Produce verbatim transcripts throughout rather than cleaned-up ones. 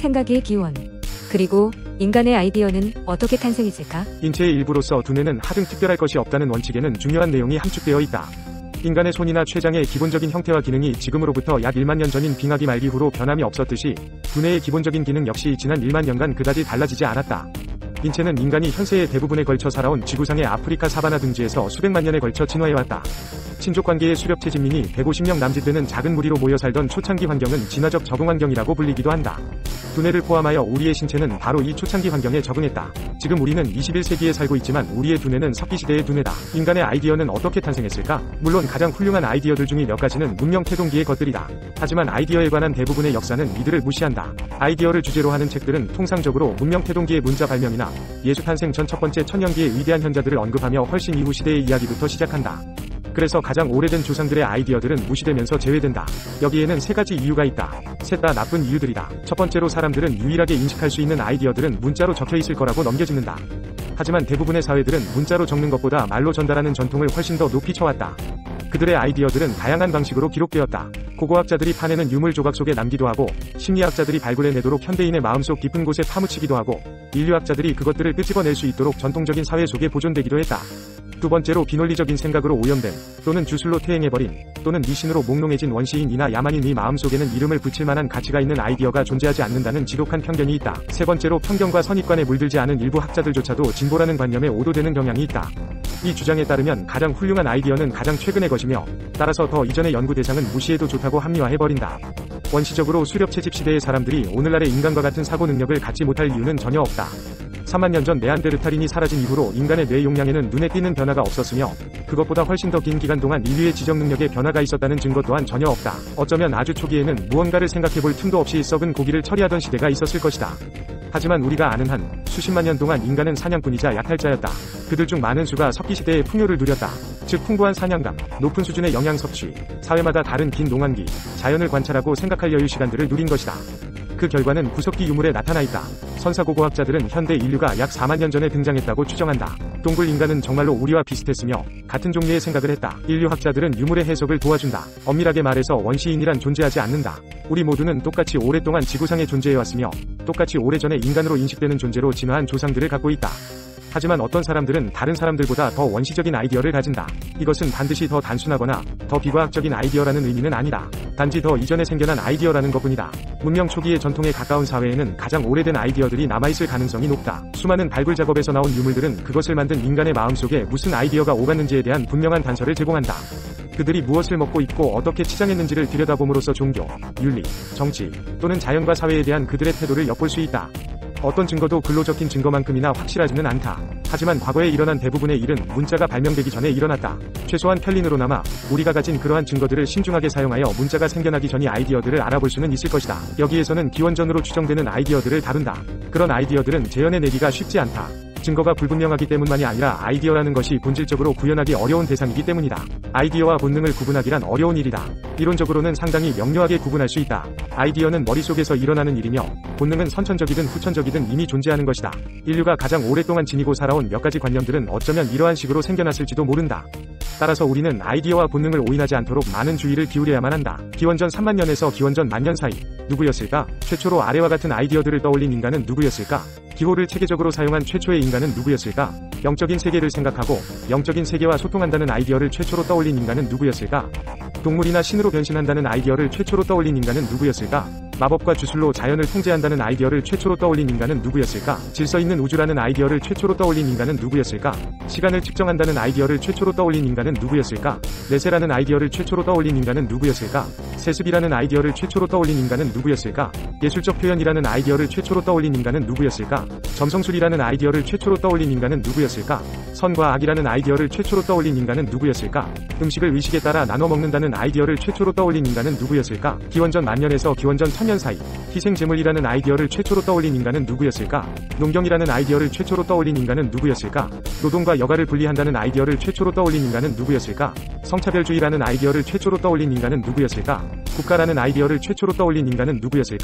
생각의 기원. 그리고 인간의 아이디어는 어떻게 탄생했을까? 인체의 일부로서 두뇌는 하등 특별할 것이 없다는 원칙에는 중요한 내용이 함축되어 있다. 인간의 손이나 췌장의 기본적인 형태와 기능이 지금으로부터 약 일만 년 전인 빙하기 말기 후로 변함이 없었듯이 두뇌의 기본적인 기능 역시 지난 일만 년간 그다지 달라지지 않았다. 인체는 인간이 현세의 대부분에 걸쳐 살아온 지구상의 아프리카 사바나 등지에서 수백만 년에 걸쳐 진화해왔다. 친족관계의 수렵체 진민이 백오십 명 남짓되는 작은 무리로 모여 살던 초창기 환경은 진화적 적응 환경이라고 불리기도 한다. 두뇌를 포함하여 우리의 신체는 바로 이 초창기 환경에 적응했다. 지금 우리는 이십일 세기에 살고 있지만 우리의 두뇌는 석기시대의 두뇌다. 인간의 아이디어는 어떻게 탄생했을까? 물론 가장 훌륭한 아이디어들 중의 몇 가지는 문명 태동기의 것들이다. 하지만 아이디어에 관한 대부분의 역사는 이들을 무시한다. 아이디어를 주제로 하는 책들은 통상적으로 문명 태동기의 문자 발명이나 예수 탄생 전 첫 번째 천년기의 위대한 현자들을 언급하며 훨씬 이후 시대의 이야기부터 시작한다. 그래서 가장 오래된 조상들의 아이디어들은 무시되면서 제외된다. 여기에는 세 가지 이유가 있다. 셋 다 나쁜 이유들이다. 첫 번째로 사람들은 유일하게 인식할 수 있는 아이디어들은 문자로 적혀 있을 거라고 넘겨짚는다. 하지만 대부분의 사회들은 문자로 적는 것보다 말로 전달하는 전통을 훨씬 더 높이 쳐왔다. 그들의 아이디어들은 다양한 방식으로 기록되었다. 고고학자들이 파내는 유물 조각 속에 남기도 하고, 심리학자들이 발굴해내도록 현대인의 마음속 깊은 곳에 파묻히기도 하고, 인류학자들이 그것들을 끄집어낼 수 있도록 전통적인 사회 속에 보존되기도 했다. 두 번째로 비논리적인 생각으로 오염된, 또는 주술로 퇴행해버린, 또는 미신으로 몽롱해진 원시인이나 야만인의 마음속에는 이름을 붙일 만한 가치가 있는 아이디어가 존재하지 않는다는 지독한 편견이 있다. 세 번째로 편견과 선입관에 물들지 않은 일부 학자들조차도 진보라는 관념에 오도되는 경향이 있다. 이 주장에 따르면 가장 훌륭한 아이디어는 가장 최근의 것이며, 따라서 더 이전의 연구 대상은 무시해도 좋다고 합리화해버린다. 원시적으로 수렵 채집 시대의 사람들이 오늘날의 인간과 같은 사고 능력을 갖지 못할 이유는 전혀 없다. 삼만 년 전 네안데르탈인이 사라진 이후로 인간의 뇌 용량에는 눈에 띄는 변화가 없었으며, 그것보다 훨씬 더 긴 기간 동안 인류의 지적 능력에 변화가 있었다는 증거 또한 전혀 없다. 어쩌면 아주 초기에는 무언가를 생각해볼 틈도 없이 썩은 고기를 처리하던 시대가 있었을 것이다. 하지만 우리가 아는 한 수십만 년 동안 인간은 사냥꾼이자 약탈자였다. 그들 중 많은 수가 석기시대의 풍요를 누렸다. 즉 풍부한 사냥감, 높은 수준의 영양 섭취, 사회마다 다른 긴 농한기, 자연을 관찰하고 생각할 여유 시간들을 누린 것이다. 그 결과는 구석기 유물에 나타나 있다. 선사고고학자들은 현대 인류가 약 사만 년 전에 등장했다고 추정한다. 동굴 인간은 정말로 우리와 비슷했으며 같은 종류의 생각을 했다. 인류학자들은 유물의 해석을 도와준다. 엄밀하게 말해서 원시인이란 존재하지 않는다. 우리 모두는 똑같이 오랫동안 지구상에 존재해왔으며 똑같이 오래전에 인간으로 인식되는 존재로 진화한 조상들을 갖고 있다. 하지만 어떤 사람들은 다른 사람들보다 더 원시적인 아이디어를 가진다. 이것은 반드시 더 단순하거나 더 비과학적인 아이디어라는 의미는 아니다. 단지 더 이전에 생겨난 아이디어라는 것뿐이다. 문명 초기의 전통에 가까운 사회에는 가장 오래된 아이디어들이 남아있을 가능성이 높다. 수많은 발굴 작업에서 나온 유물들은 그것을 만든 인간의 마음속에 무슨 아이디어가 오갔는지에 대한 분명한 단서를 제공한다. 그들이 무엇을 먹고 입고 어떻게 치장했는지를 들여다봄으로써 종교, 윤리, 정치, 또는 자연과 사회에 대한 그들의 태도를 엿볼 수 있다. 어떤 증거도 글로 적힌 증거만큼이나 확실하지는 않다. 하지만 과거에 일어난 대부분의 일은 문자가 발명되기 전에 일어났다. 최소한 편린으로나마 우리가 가진 그러한 증거들을 신중하게 사용하여 문자가 생겨나기 전의 아이디어들을 알아볼 수는 있을 것이다. 여기에서는 기원전으로 추정되는 아이디어들을 다룬다. 그런 아이디어들은 재현해내기가 쉽지 않다. 증거가 불분명하기 때문만이 아니라 아이디어라는 것이 본질적으로 구현하기 어려운 대상이기 때문이다. 아이디어와 본능을 구분하기란 어려운 일이다. 이론적으로는 상당히 명료하게 구분할 수 있다. 아이디어는 머릿속에서 일어나는 일이며 본능은 선천적이든 후천적이든 이미 존재하는 것이다. 인류가 가장 오랫동안 지니고 살아온 몇 가지 관념들은 어쩌면 이러한 식으로 생겨났을지도 모른다. 따라서 우리는 아이디어와 본능을 오인하지 않도록 많은 주의를 기울여야만 한다. 기원전 삼만 년에서 기원전 만년 사이 누구였을까? 최초로 아래와 같은 아이디어들을 떠올린 인간은 누구였을까? 기호를 체계적으로 사용한 최초의 인간은 누구였을까? 영적인 세계를 생각하고 영적인 세계와 소통한다는 아이디어를 최초로 떠올린 인간은 누구였을까? 동물이나 신으로 변신한다는 아이디어를 최초로 떠올린 인간은 누구였을까? 마법과 주술로 자연을 통제한다는 아이디어를 최초로 떠올린 인간은 누구였을까? 질서 있는 우주라는 아이디어를 최초로 떠올린 인간은 누구였을까? 시간을 측정한다는 아이디어를 최초로 떠올린 인간은 누구였을까? 내세라는 아이디어를 최초로 떠올린 인간은 누구였을까? 세습이라는 아이디어를 최초로 떠올린 인간은 누구였을까? 예술적 표현이라는 아이디어를 최초로 떠올린 인간은 누구였을까? 점성술이라는 아이디어를 최초로 떠올린 인간은 누구였을까? 선과 악이라는 아이디어를 최초로 떠올린 인간은 누구였을까? 음식을 의식에 따라 나눠 먹는다는 아이디어를 최초로 떠올린 인간은 누구였을까? 기원전 만년에서 기원전 천년 사이 희생제물이라는 아이디어를 최초로 떠올린 인간은 누구였을까? 농경이라는 아이디어를 최초로 떠올린 인간은 누구였을까? 노동과 여가를 분리한다는 아이디어를 최초로 떠올린 인간은 누구였을까? 성차별주의라는 아이디어를 최초로 떠올린 인간은 누구였을까? 국가라는 아이디어를 최초로 떠올린 인간은 누구였을까?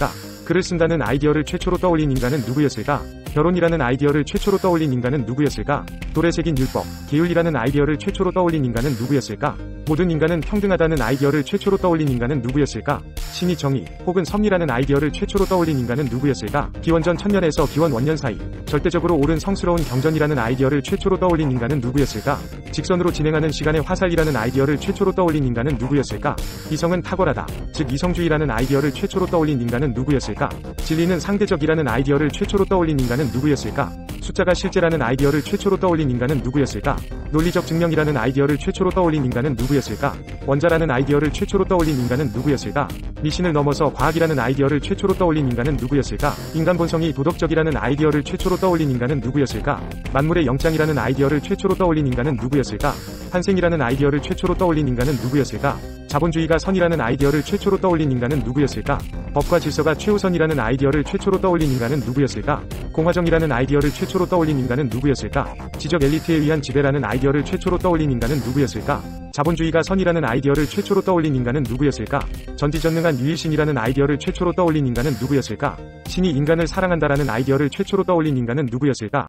글을 쓴다는 아이디어를 최초로 떠올린 인간은 누구였을까? 결혼이라는 아이디어를 최초로 떠올린 인간은 누구였을까? 돌에 새긴 율법, 계율이라는 아이디어를 최초로 떠올린 인간은 누구였을까? 모든 인간은 평등하다는 아이디어를 최초로 떠올린 인간은 누구였을까? 신이 정의, 혹은 섭리라는 아이디어를 최초로 떠올린 인간은 누구였을까? 기원전 천년에서 기원 원년 사이, 절대적으로 옳은 성스러운 경전이라는 아이디어를 최초로 떠올린 인간은 누구였을까? 직선으로 진행하는 시간의 화살이라는 아이디어를 최초로 떠올린 인간은 누구였을까? 이성은 탁월하다, 즉 이성주의라는 아이디어를 최초로 떠올린 인간은 누구였을까? 진리는 상대적이라는 아이디어를 최초로 떠올린 인간은 누구였을까? 숫자가 실제라는 아이디어를 최초로 떠올린 인간은 누구였을까? 논리적 증명이라는 아이디어를 최초로 떠올린 인간은 누구였을까? 원자라는 아이디어를 최초로 떠올린 인간은 누구였을까? 미신을 넘어서 과학이라는 아이디어를 최초로 떠올린 인간은 누구였을까? 인간 본성이 도덕적이라는 아이디어를 최초로 떠올린 인간은 누구였을까? 만물의 영장이라는 아이디어를 최초로 떠올린 인간은 누구였을까? 환생이라는 아이디어를 최초로 떠올린 인간은 누구였을까? 자본주의가 선이라는 아이디어를 최초로 떠올린 인간은 누구였을까? 법과 질서가 최우선이라는 아이디어를 최초로 떠올린 인간은 누구였을까? 공화정이라는 아이디어를 최초로 떠올린 인간은 누구였을까? 지적 엘리트에 의한 지배라는 아이디어를 최초로 떠올린 인간은 누구였을까? 자본주의가 선이라는 아이디어를 최초로 떠올린 인간은 누구였을까? 전지전능한 유일신이라는 아이디어를 최초로 떠올린 인간은 누구였을까? 신이 인간을 사랑한다라는 아이디어를 최초로 떠올린 인간은 누구였을까?